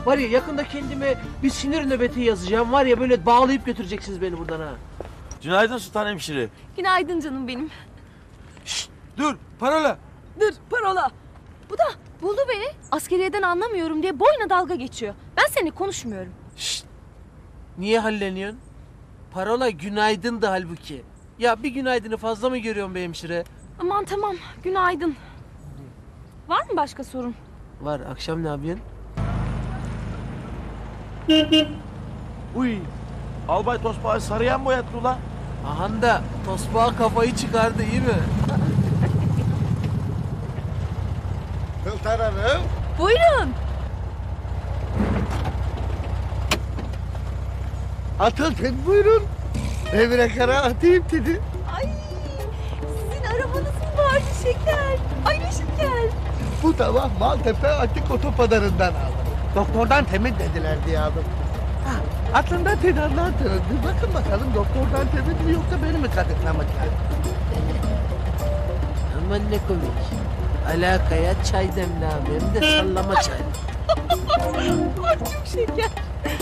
Var ya yakında kendime bir sinir nöbeti yazacağım. Var ya böyle bağlayıp götüreceksiniz beni buradan ha. Günaydın Sultan Hemşire. Günaydın canım benim. Şşt, dur parola. Dur parola. Bu da buldu beni. Askeriyeden anlamıyorum diye boyuna dalga geçiyor. Ben seninle konuşmuyorum. Şşt. Niye halleniyorsun? Parola günaydın da halbuki. Ya bir günaydını fazla mı görüyorsun be hemşire? Aman tamam günaydın. Var mı başka sorun? Var, akşam ne yapıyorsun? Uy. Albay Tosbağ'ı sarıya mı boyattı ulan? Ahan da tosbağa kafayı çıkardı, iyi mi? Sultan Hanım. Buyurun. Atılın buyurun. Evine kara atayım dedi. Ay sizin arabanız mı vardı şeker? Ay ne şeker. Bu sabah Maltepe Atik Otopadarı'ndan aldım. Doktordan temin dediler diye aldım. Ha, aslında tedardan tanıdı. Bakın bakalım doktordan temin mi yoksa beni mi kadınlamak lazım? Aman ne komik. Alakaya çay demle abi, hem de sallama çay. Ay çok şeker.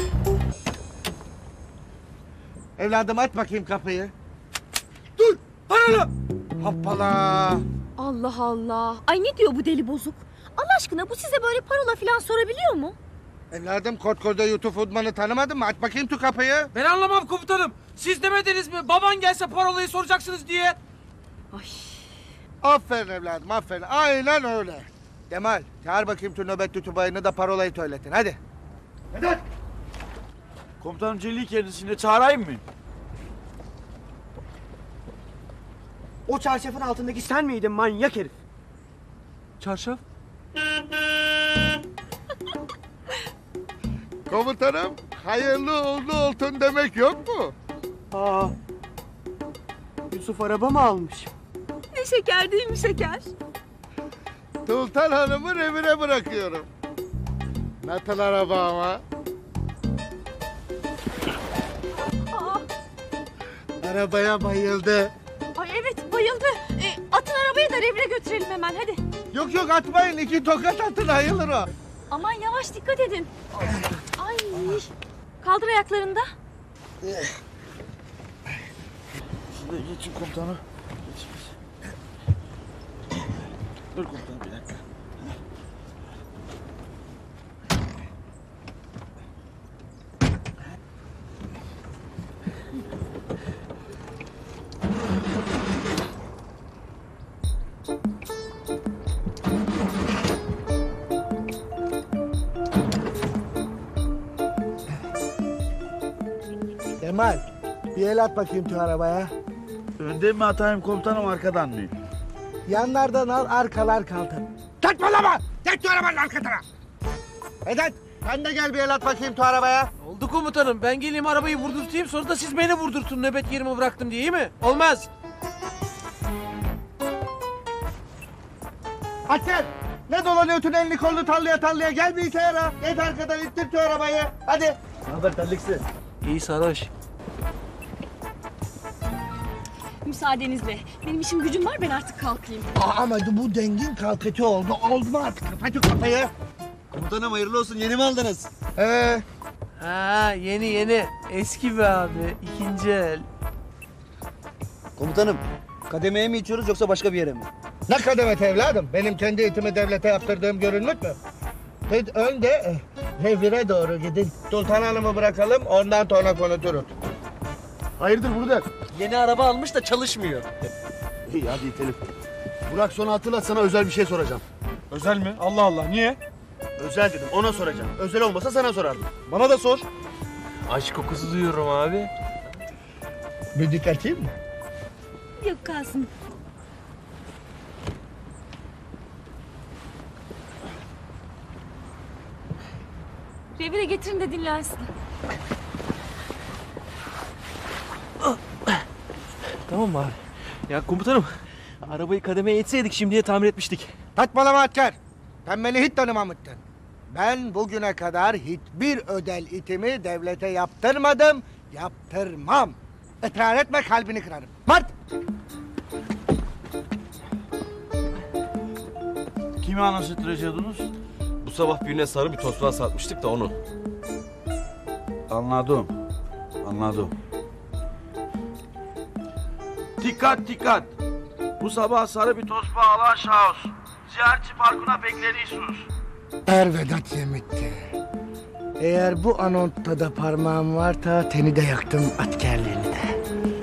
Evladım aç bakayım kapıyı. Dur! Paralı! Hoppala! Allah Allah. Ay ne diyor bu deli bozuk? Allah aşkına bu size böyle parola falan sorabiliyor mu? Evladım koskoca YouTube uzmanı tanımadın mı? Aç bakayım şu kapıyı. Ben anlamam komutanım. Siz demediniz mi baban gelse parolayı soracaksınız diye? Ay. Aferin evladım aferin. Aynen öyle. Kemal çağır bakayım şu nöbet tutubayını da parolayı söyletin hadi. Hadi. Komutanım Celil kendisini çağırayım mı? O çarşafın altındaki sen miydin manyak herif? Çarşaf? Komutanım hayırlı uğurlu olsun demek yok mu? Aa, Yusuf araba mı almış? Ne şeker değil mi şeker? Sultan Hanım'ın evine bırakıyorum. Nasıl araba ama? Aa, Arabaya bayıldı. ay evet bayıldı. Atın arabayı da revire götürelim hemen hadi. Yok yok atmayın 2 tokat atın ayılır o. Aman yavaş dikkat edin. Ay. Kaldır ayaklarını da. Siz de geçin komutanım. Geçin. Dur komutanım bir dakika. Kemal bir el at bakayım şu arabaya. Önden mi atayım komutanım arkadan mı? Yanlardan al arkalar kaldır. Saçmalama! Geç şu arabanın arka tarafa. Vedat sen de gel bir el at bakayım şu arabaya. Oldu komutanım, ben geleyim arabayı vurdurtayım, sonra da siz beni vurdurtun nöbet yerimi bıraktım diye, iyi mi? Olmaz. Asker! Ne dolanıyorsun elini kolunu tallaya gel bilgisayara. Geç arkadan ittir şu arabayı. Hadi. Ne haber terliksi? İyi sarhoş. Müsaadenizle. Benim işim gücüm var ben artık kalkayım. Ama bu dengin kalkıcı oldu. Oldu mu artık? Kapat şu kafayı. Komutanım hayırlı olsun yeni mi aldınız? Ha yeni. Eski be abi, ikinci el. Komutanım kademeye mi içiyoruz yoksa başka bir yere mi? Ne kademet evladım? Benim kendi eğitimi devlete yaptırdığım görünmüş mü? Siz önce revire doğru gidin. Sultan Hanım'ı bırakalım, ondan sonra konuşuruz. Hayırdır burada? Yeni araba almış da çalışmıyor. İyi hadi itelim. Burak sonra hatırlat sana özel bir şey soracağım. Özel mi? Allah Allah niye? Özel dedim ona soracağım. Özel olmasa sana sorardım. Bana da sor. Aşk kokusu duyuyorum abi. Bir dikkatiyim mi? Yok kalsın. Revire getirin de dinlensin. Tamam mı abi? Ya komutanım arabayı kademeye etseydik şimdiye tamir etmiştik. Saçmalama asker. Sen beni hiç tanımamıştın. Ben bugüne kadar hiçbir ödel itimi devlete yaptırmadım, yaptırmam. Israr etme kalbini kırarım. Mart! Kimi anlaştıracağız? Bu sabah birine sarı bir tosbağa satmıştık da onu. Anladım. Anladım. Dikkat dikkat. Bu sabah sarı bir tosbağa alan şahıs. Ziyaretçi parkına bekleniyorsunuz. Ervedat Yemit'ti. Eğer bu anontta da parmağım varsa teni de yaktım askerliğini de.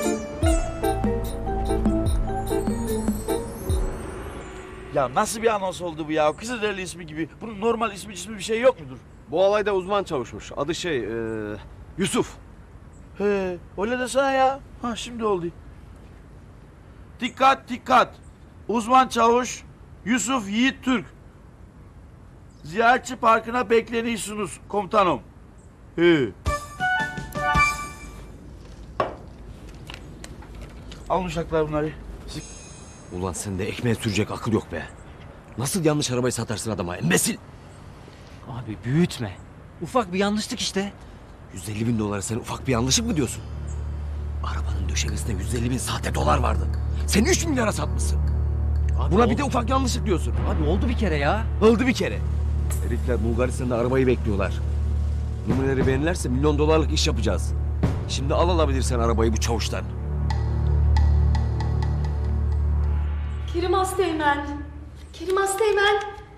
Ya nasıl bir anons oldu bu ya? Kızılderili ismi gibi. Bunun normal ismi bir şey yok mudur? Bu alayda uzman çavuşmuş. Adı Yusuf. He, öyle desene ya. Ha şimdi oldu. Dikkat dikkat. Uzman çavuş Yusuf Yiğit Türk. Ziyaretçi parkına bekleniyorsunuz komutanım. He. Alın uşaklar bunları. Ulan sende ekmeğe sürecek akıl yok be. Nasıl yanlış arabayı satarsın adama embesil? Abi büyütme. Ufak bir yanlışlık işte. 150 bin dolara sen ufak bir yanlışlık mı diyorsun? Arabanın döşemesinde 150 bin sahte dolar vardı. Sen 3 milyara satmışsın. Abi Buna oldu. bir de ufak yanlışlık diyorsun. Abi oldu bir kere ya. Oldu bir kere. Herifler Bulgaristan'da arabayı bekliyorlar. Numuneleri beğenirlerse $1 milyon iş yapacağız. Şimdi alabilirsen arabayı bu çavuştan. Kerim Asteğmen. Kerim Asteğmen.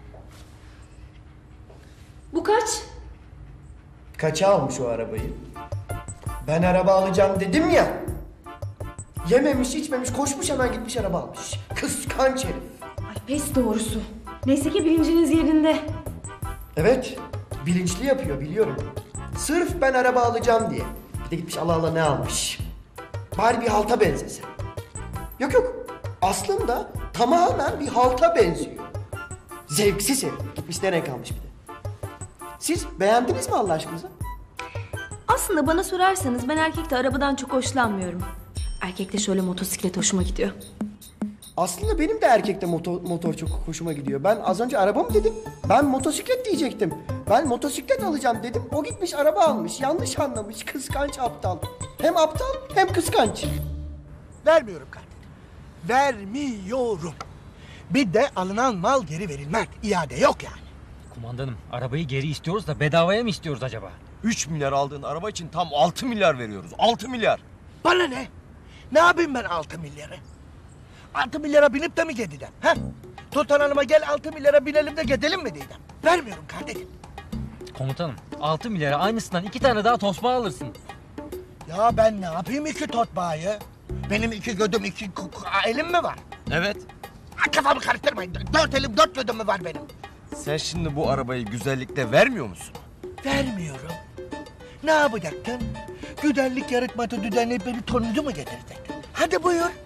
Bu kaç? Kaça almış o arabayı? Ben araba alacağım dedim ya. Yememiş içmemiş koşmuş hemen gitmiş araba almış. Kıskanç herif. Ay pes doğrusu. Neyse ki bilinciniz yerinde. Evet bilinçli yapıyor biliyorum. Sırf ben araba alacağım diye. Bir de gitmiş Allah Allah ne almış. Bari bir halta benzese. Yok yok aslında tamamen bir halta benziyor. Zevksiz herif. Gitmiş nereye kalmış bir de. Siz beğendiniz mi Allah aşkınıza? Aslında bana sorarsanız ben erkekte arabadan çok hoşlanmıyorum. Erkekte şöyle motosiklet hoşuma gidiyor. Aslında benim de erkekte motor çok hoşuma gidiyor. Ben az önce araba mı dedim? Ben motosiklet diyecektim. Ben motosiklet alacağım dedim. O gitmiş araba almış. Yanlış anlamış. Kıskanç aptal. Hem aptal hem kıskanç. Vermiyorum kardeşim. Vermiyorum. Bir de alınan mal geri verilmez. İade yok yani. Kumandanım arabayı geri istiyoruz da bedavaya mı istiyoruz acaba? 3 milyar aldığın araba için tam 6 milyar veriyoruz. 6 milyar. Bana ne? Ne yapayım ben 6 milyarı? 6 milyara binip de mi gideceğim? Ha? Sultan Hanım'a gel 6 milyara binelim de gidelim mi diyeceğim? Vermiyorum kardeşim. Komutanım 6 milyara aynısından 2 tane daha tosbağa alırsın. Ya ben ne yapayım 2 totbağı? Benim 2 gödüm 2 elim mi var? Evet. Ha, kafamı karıştırmayın. 4 elim 4 gödüm mü var benim? Sen şimdi bu arabayı güzellikte vermiyor musun? Vermiyorum. Ne yapacaktın? Güzellik yarışması düzenleyip beni tonucu mu getirecektin? Hadi buyur.